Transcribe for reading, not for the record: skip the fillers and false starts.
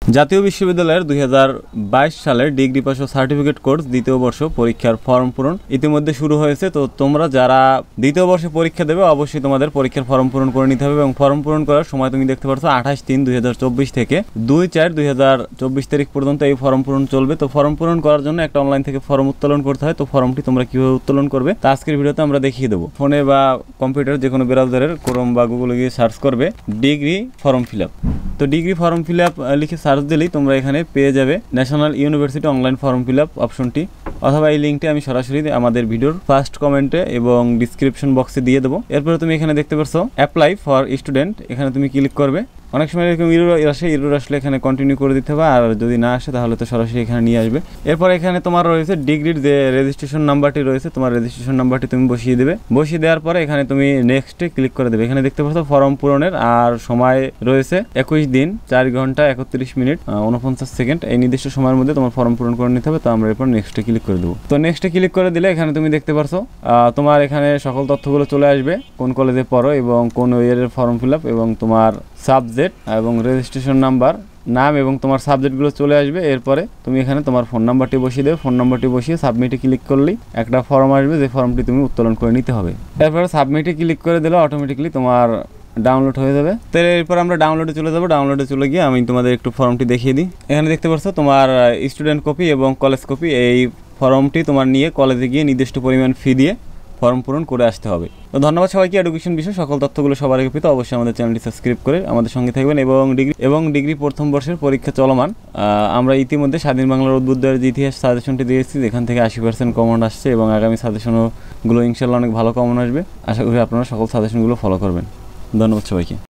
জাতীয় বিশ্ববিদ্যালয়ের 2022 সালের ডিগ্রি পাস ও সার্টিফিকেট কোর্স দ্বিতীয় বর্ষ পরীক্ষার ফর্ম পূরণ ইতিমধ্যে শুরু হয়েছে। তো তোমরা যারা দ্বিতীয় বর্ষে পরীক্ষা দেবে অবশ্যই তোমাদের পরীক্ষার ফর্ম পূরণ করে নিতে হবে এবং ফর্ম পূরণ করার সময় তুমি দেখতে পাচ্ছ 28/3/2024 থেকে 2/4/2024 তারিখ পর্যন্ত এই ফর্ম পূরণ চলবে। তো ফর্ম পূরণ করার জন্য একটা অনলাইন থেকে ফর্ম উত্তোলন করতে হয়। তো ফর্মটি তোমরা কিভাবে উত্তোলন করবে তা আজকের ভিডিওতে আমরা দেখিয়ে দেবো। ফোনে বা কম্পিউটার যে কোনো ব্রাউজারের ক্রোম বা গুগলে গিয়ে সার্চ করবে ডিগ্রি ফর্ম ফিল আপ। তো ডিগ্রি ফর্ম ফিল আপ লিখে সার্চ দিলেই তোমরা এখানে পেয়ে যাবে national university online form fill up অপশনটি, অথবা এই লিঙ্কটি আমি সরাসরি আমাদের ভিডিওর ফার্স্ট কমেন্টে এবং ডিসক্রিপশন বক্সে দিয়ে দেবো। এরপরে তুমি এখানে দেখতে পাচ্ছ অ্যাপ্লাই ফর স্টুডেন্ট, এখানে তুমি ক্লিক করবে। অনেক সময় এরকম ইরর আসলে এখানে কন্টিনিউ করে দিতে হবে, আর যদি না আসে তাহলে তো সরাসরি এখানে নিয়ে আসবে। এরপর এখানে তোমার রয়েছে ডিগ্রির যে রেজিস্ট্রেশন নাম্বারটি রয়েছে, তোমার রেজিস্ট্রেশন নাম্বারটি তুমি বসিয়ে দেবে। বসিয়ে দেওয়ার পরে এখানে তুমি নেক্সটে ক্লিক করে দেবে। এখানে দেখতে পাচ্ছ ফর্ম পূরণের আর সময় রয়েছে 21 দিন 4 ঘন্টা 31 মিনিট 49 সেকেন্ড। এই নির্দিষ্ট সময়ের মধ্যে তোমার ফর্ম পূরণ করে নিতে হবে। তো আমরা এরপর নেক্সটে ক্লিক করে দেবো। তো নেক্সটে ক্লিক করে দিলে এখানে তুমি দেখতে পাচ্ছ তোমার এখানে সকল তথ্যগুলো চলে আসবে, কোন কলেজে পড়ো এবং কোন ইয়ারের ফর্ম ফিল আপ এবং তোমার সাবজেক্ট এবং রেজিস্ট্রেশন নাম্বার, নাম এবং তোমার সাবজেক্টগুলো চলে আসবে। এরপরে তুমি এখানে তোমার ফোন নাম্বারটি বসিয়ে দেবে। ফোন নাম্বারটি বসিয়ে সাবমিটে ক্লিক করলেই একটা ফর্ম আসবে, যে ফর্মটি তুমি উত্তোলন করে নিতে হবে। এরপরে সাবমিটে ক্লিক করে দিলে অটোমেটিকলি তোমার ডাউনলোড হয়ে যাবে। তো এরপর আমরা ডাউনলোডে চলে যাবো। ডাউনলোডে চলে গিয়ে আমি তোমাদের একটু ফর্মটি দেখিয়ে দিই। এখানে দেখতে পাচ্ছ তোমার স্টুডেন্ট কপি এবং কলেজ কপি, এই ফর্মটি তোমার নিয়ে কলেজে গিয়ে নির্দিষ্ট পরিমাণ ফি দিয়ে ফর্ম পূরণ করে আসতে হবে। তো ধন্যবাদ সবাইকে। এডুকেশন বিষয়ে সকল তথ্যগুলো সবার আগে পেতে অবশ্যই আমাদের চ্যানেলটি সাবস্ক্রাইব করে আমাদের সঙ্গে থাকবেন। এবং ডিগ্রি প্রথম বর্ষের পরীক্ষা চলমান। আমরা ইতিমধ্যে স্বাধীন বাংলার উদ্বুদ্ধের ইতিহাস সাজেশনটি দিয়েছি, যেখান থেকে 80% কমন আসছে এবং আগামী সাজেশনগুলো ইনশাল্লাহ অনেক ভালো কমন আসবে। আশা করি আপনারা সকল সাজেশনগুলো ফলো করবেন। ধন্যবাদ সবাইকে।